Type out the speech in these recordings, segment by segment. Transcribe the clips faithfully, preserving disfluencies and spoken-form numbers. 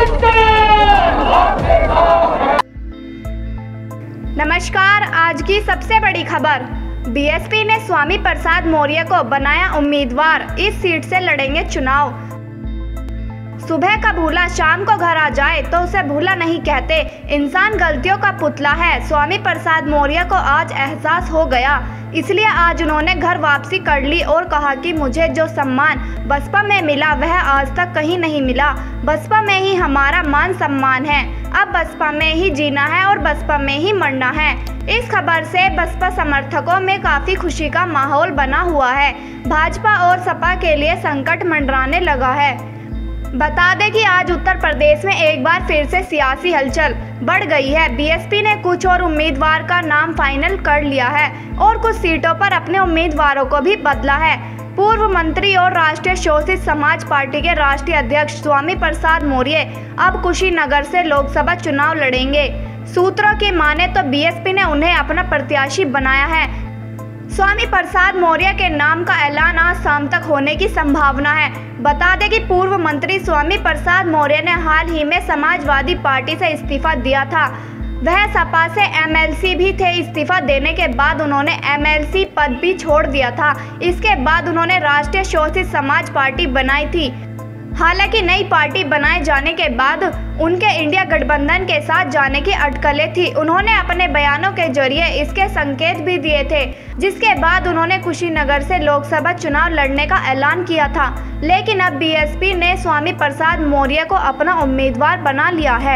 नमस्कार, आज की सबसे बड़ी खबर। बीएसपी ने स्वामी प्रसाद मौर्य को बनाया उम्मीदवार, इस सीट से लड़ेंगे चुनाव। सुबह का भूला शाम को घर आ जाए तो उसे भूला नहीं कहते, इंसान गलतियों का पुतला है। स्वामी प्रसाद मौर्य को आज एहसास हो गया, इसलिए आज उन्होंने घर वापसी कर ली और कहा कि मुझे जो सम्मान बसपा में मिला वह आज तक कहीं नहीं मिला। बसपा में ही हमारा मान सम्मान है, अब बसपा में ही जीना है और बसपा में ही मरना है। इस खबर से बसपा समर्थकों में काफी खुशी का माहौल बना हुआ है। भाजपा और सपा के लिए संकट मंडराने लगा है। बता दें कि आज उत्तर प्रदेश में एक बार फिर से सियासी हलचल बढ़ गई है। बीएसपी ने कुछ और उम्मीदवार का नाम फाइनल कर लिया है और कुछ सीटों पर अपने उम्मीदवारों को भी बदला है। पूर्व मंत्री और राष्ट्रीय शोषित समाज पार्टी के राष्ट्रीय अध्यक्ष स्वामी प्रसाद मौर्य अब कुशीनगर से लोकसभा चुनाव लड़ेंगे। सूत्रों की माने तो बीएसपी ने उन्हें अपना प्रत्याशी बनाया है। स्वामी प्रसाद मौर्य के नाम का ऐलान आज शाम तक होने की संभावना है। बता दें कि पूर्व मंत्री स्वामी प्रसाद मौर्य ने हाल ही में समाजवादी पार्टी से इस्तीफा दिया था। वह सपा से एमएलसी भी थे। इस्तीफा देने के बाद उन्होंने एमएलसी पद भी छोड़ दिया था। इसके बाद उन्होंने राष्ट्रीय शोषित समाज पार्टी बनाई थी। हालांकि नई पार्टी बनाए जाने के बाद उनके इंडिया गठबंधन के साथ जाने की अटकलें थी। उन्होंने अपने बयानों के जरिए इसके संकेत भी दिए थे, जिसके बाद उन्होंने कुशीनगर से लोकसभा चुनाव लड़ने का ऐलान किया था। लेकिन अब बीएसपी ने स्वामी प्रसाद मौर्य को अपना उम्मीदवार बना लिया है।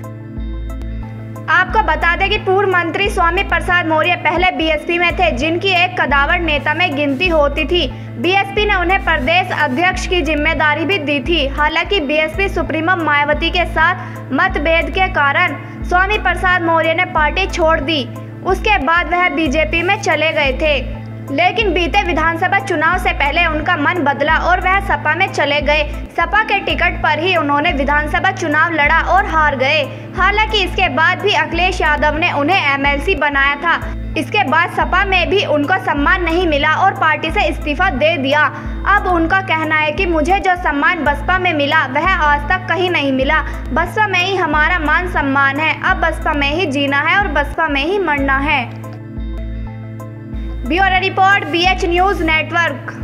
आपको बता दें कि पूर्व मंत्री स्वामी प्रसाद मौर्य पहले बीएसपी में थे, जिनकी एक कदावर नेता में गिनती होती थी। बीएसपी ने उन्हें प्रदेश अध्यक्ष की जिम्मेदारी भी दी थी। हालांकि बीएसपी सुप्रीमो मायावती के साथ मतभेद के कारण स्वामी प्रसाद मौर्य ने पार्टी छोड़ दी। उसके बाद वह बीजेपी में चले गए थे, लेकिन बीते विधानसभा चुनाव से पहले उनका मन बदला और वह सपा में चले गए। सपा के टिकट पर ही उन्होंने विधानसभा चुनाव लड़ा और हार गए। हालांकि इसके बाद भी अखिलेश यादव ने उन्हें एमएलसी बनाया था। इसके बाद सपा में भी उनको सम्मान नहीं मिला और पार्टी से इस्तीफा दे दिया। अब उनका कहना है कि मुझे जो सम्मान बसपा में मिला वह आज तक कहीं नहीं मिला। बसपा में ही हमारा मान सम्मान है, अब बसपा में ही जीना है और बसपा में ही मरना है। Bureau report, BH news network.